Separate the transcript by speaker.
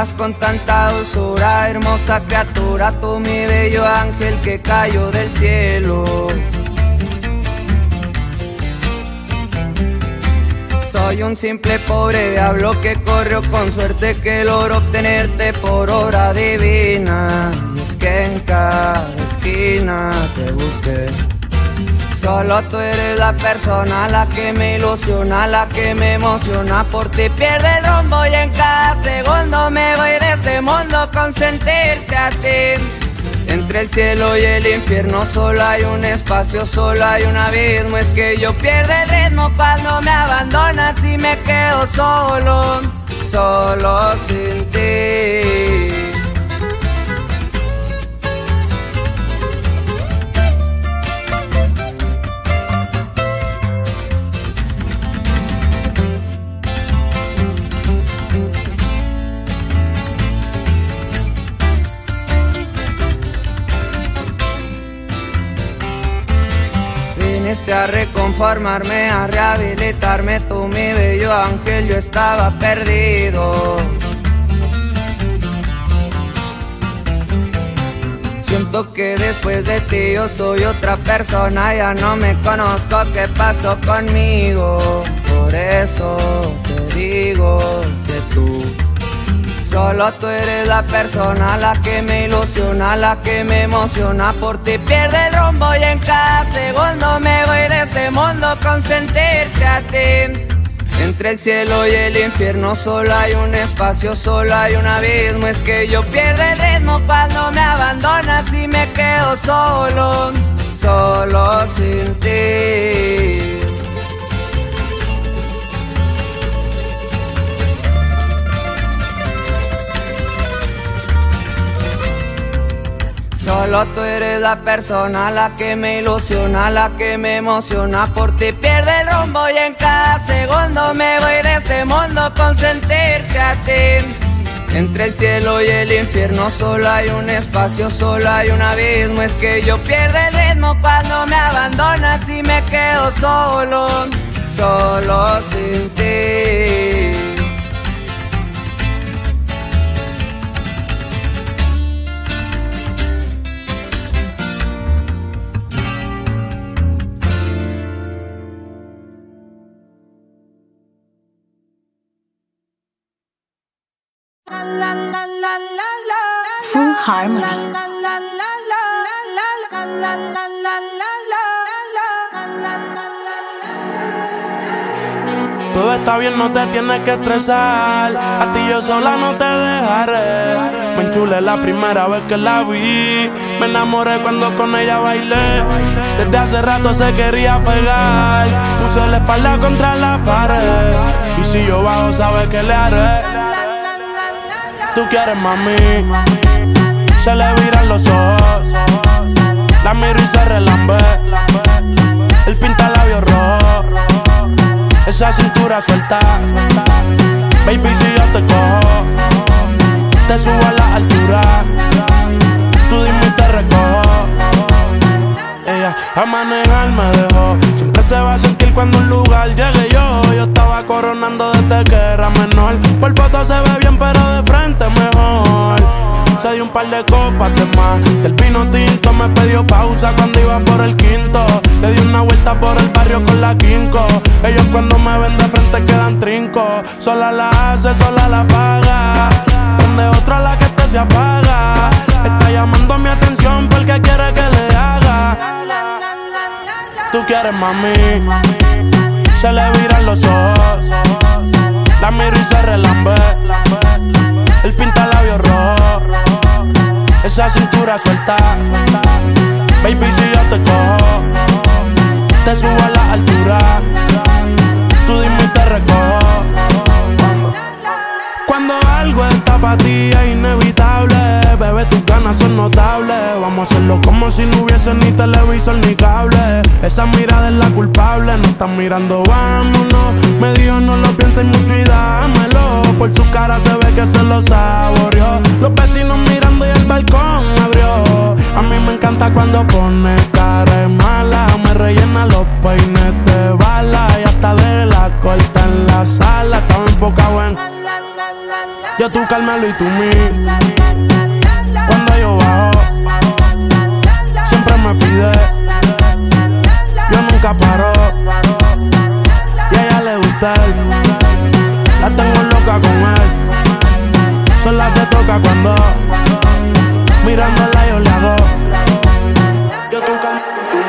Speaker 1: hablas con tanta dulzura, hermosa criatura, tú mi bello ángel que cayó del cielo. Soy un simple pobre diablo que corrió con suerte, que logró obtenerte por obra divina. Y es que en cada esquina te busqué. Solo tú eres la persona, la que me ilusiona, la que me emociona. Por ti pierdo el rumbo y en cada segundo me voy de este mundo con sentirte a ti. Entre el cielo y el infierno solo hay un espacio, solo hay un abismo. Es que yo pierdo el ritmo cuando me abandonas y me quedo solo, solo sin ti. Viniste a reconformarme, a rehabilitarme, tú mi bello ángel, yo estaba perdido. Siento que después de ti yo soy otra persona, ya no me conozco, ¿qué pasó conmigo? Por eso te digo que tú, solo tú eres la persona, la que me ilusiona, la que me emociona. Por ti pierdo el rumbo y en cada segundo me voy de este mundo con sentirte a ti. Entre el cielo y el infierno solo hay un espacio, solo hay un abismo. Es que yo pierdo el ritmo cuando me abandonas y me quedo solo, solo sin ti. Solo tú eres la persona, la que me ilusiona, la que me emociona. Por ti pierdo el rumbo y en cada segundo me voy de este mundo con sentirte a ti. Entre el cielo y el infierno solo hay un espacio, solo hay un abismo. Es que yo pierdo el ritmo cuando me abandonas y me quedo solo, solo sin ti.
Speaker 2: Full Harmony.
Speaker 3: Todo está bien, no te tienes que estresar. A ti yo sola no te dejaré. Me enchulé la primera vez que la vi. Me enamoré cuando con ella bailé. Desde hace rato se quería pegar. Puse la espalda contra la pared. Y si yo bajo, sabes que le haré. Tú quieres, mami. Se le viran los ojos. La miro y se relambe. Él pinta labios rojos. Esa cintura suelta. Baby, si yo te cojo, te subo a la altura. Tú dime y te recojo. Ella a manejar me dejó. Siempre se va a sentir cuando un lugar llegue yo. Yo estaba coronando desde que era menor. Por foto se ve bien pero de frente mejor. Se dio un par de copas de más. Del vino tinto me pidió pausa cuando iba por el quinto. Le di una vuelta por el barrio con la quinco. Ellos cuando me ven de frente quedan trinco. Sola la hace, sola la paga. Prende otra la que este se apaga. Está llamando mi atención porque quiere que le haga. Tú quieres, mami. Se le viran los ojos. La miro y se relambe. Él pinta labios rojos. Esa cintura suelta. Baby, si yo te cojo, te subo a la altura. Tú dime y te recojo. Cuando algo está para ti es inevitable. Bebé, tus ganas son notables. Vamos a hacerlo como si no hubiese ni televisor ni cable. Esa mirada es la culpable. No están mirando, vámonos. Me dijo no lo pienses mucho y dámelo. Por su cara se ve que se lo saboreó. Los vecinos mirando y el balcón abrió. A mí me encanta cuando pone cara de mala. Me rellena los peines de bala. Y hasta de la corta en la sala. Estaba enfocado en... Yo tú Carmelo y tú mí. Cuando yo bajo, siempre me pide. Yo nunca paro. Y a ella le gusta él. La tengo loca con él. Sola se toca cuando mirándola yo le hago. Yo tú Carmelo y tú mí.